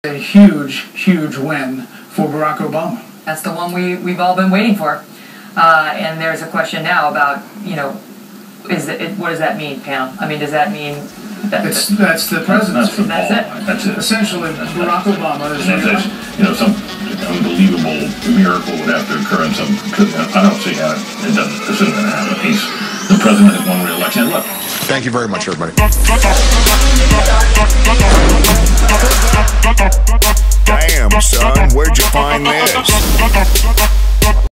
A huge, huge win for Barack Obama. That's the one we've all been waiting for. And there's a question now about, you know, what does that mean, Pam? I mean, does that mean that that's the presidency? That's it. That's it. Essentially, Barack Obama is you know, some unbelievable miracle would have to occur in some. I don't see how it doesn't. This isn't going to happen. The president has won re-election. Look. Thank you very much, everybody. Damn, son, where'd you find this?